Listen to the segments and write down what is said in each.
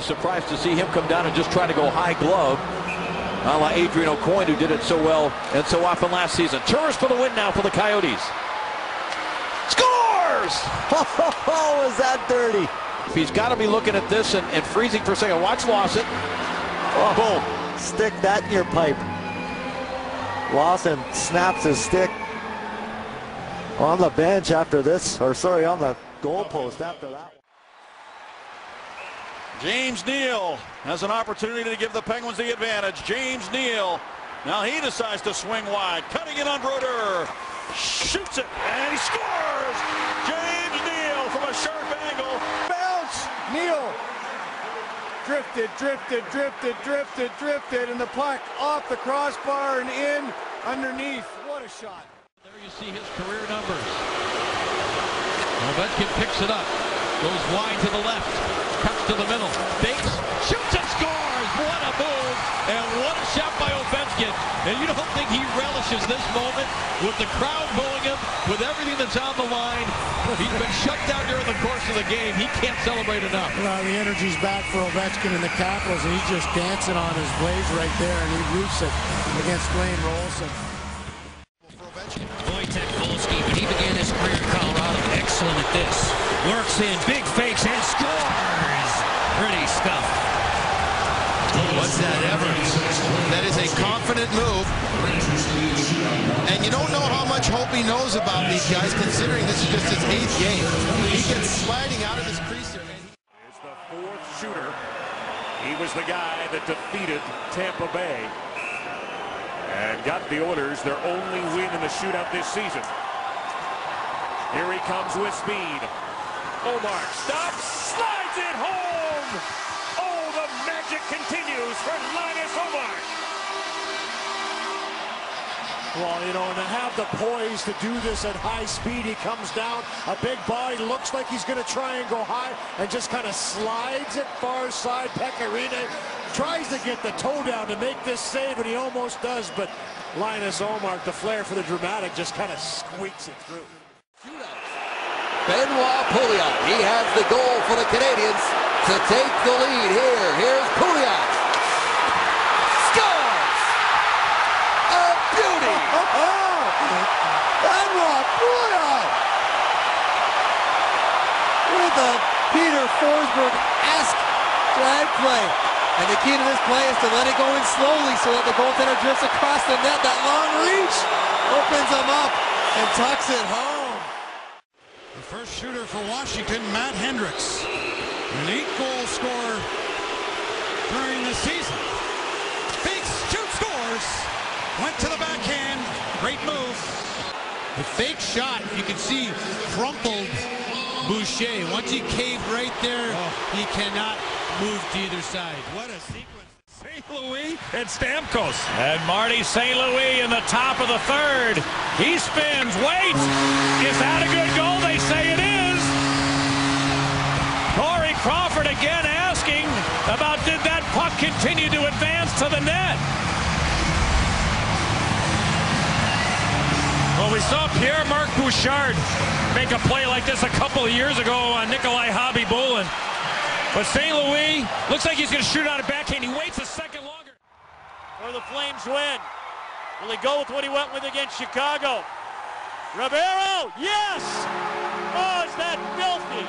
surprised to see him come down and just try to go high glove, a la Adrian Aucoin, who did it so well and so often last season. Turris for the win now for the Coyotes. Scores! Oh, is that dirty? He's got to be looking at this and freezing for a second. Watch Lawson. Oh, boom. Stick that in your pipe. Lawson snaps his stick on the bench after this, or sorry, on the goalpost after that. James Neal has an opportunity to give the Penguins the advantage. James Neal, now he decides to swing wide, cutting it on Brodeur, shoots it, and he scores! James Neal from a sharp angle. Bounce! Neal drifted, and the puck off the crossbar and in underneath. What a shot. There you see his career numbers. Ovechkin picks it up, goes wide to the left, cuts to the middle, fakes, shoots and scores! What a move, and what a shot by Ovechkin. And you don't think he relishes this moment with the crowd booing him, with everything that's on the line. He's been shut down during the course of the game. He can't celebrate enough. Well, the energy's back for Ovechkin and the Capitals, and he's just dancing on his blades right there, and he roofs it against Blaine Rolson. Wojtek Polsky, when he began his career in Colorado, excellent at this. Works in, big fakes, and scores! Pretty stuff. What's that, Evans? That is a confident move. And you don't know how much hope he knows about these guys, considering this is just his 8th game. He gets sliding out of his crease there. Is the 4th shooter. He was the guy that defeated Tampa Bay and got the Oilers their only win in the shootout this season. Here he comes with speed. Omar stops, slides it home. Oh, the magic continues for Linus Omar. Well, you know, and to have the poise to do this at high speed, he comes down, a big body, looks like he's going to try and go high, and just kind of slides it far side. Pecorino tries to get the toe down to make this save, and he almost does, but Linus Omar, the flair for the dramatic, just kind of squeaks it through. Benoit Pouliot, he has the goal for the Canadiens to take the lead here. Here's Pouliot. Scores! A beauty! Benoit Pouliot! With a Peter Forsberg-esque drag play. And the key to this play is to let it go in slowly so that the goaltender drifts across the net. That long reach opens him up and tucks it home. The first shooter for Washington, Matt Hendricks. An 8-goal scorer during the season. Fakes, shoots, scores. Went to the backhand. Great move. The fake shot, you can see, crumpled Boucher. Once he caved right there, he cannot move to either side. What a sequence. St. Louis and Stamkos. And Marty St. Louis in the top of the 3rd. He spins, waits. Is that a good goal? They say it is. Corey Crawford again asking about did that puck continue to advance to the net? Well, we saw Pierre-Marc Bouchard make a play like this a couple of years ago on Nikolai Khabibulin. But St. Louis looks like he's going to shoot out of backhand. He waits a second longer. Or the Flames win. Will he go with what he went with against Chicago? Ribeiro, yes! Oh, is that filthy?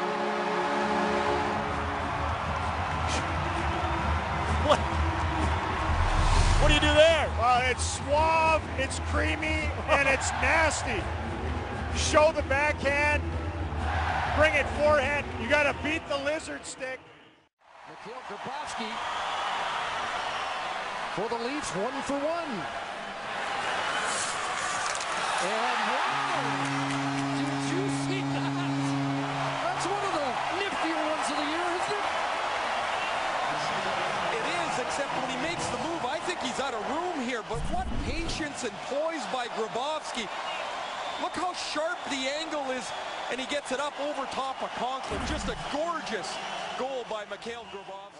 What do you do there? It's suave, it's creamy, and it's nasty. Show the backhand. Bring it forehand. You got to beat the lizard stick. Mikhail Grabovski for the Leafs, 1-for-1. And wow! Did you see that? That's one of the niftier ones of the year, isn't it? It is, except when he makes the move, I think he's out of room here. But what patience and poise by Grabovski. Look how sharp the angle is, and he gets it up over top of Conklin. Just a gorgeous goal by Mikhail Grabovski.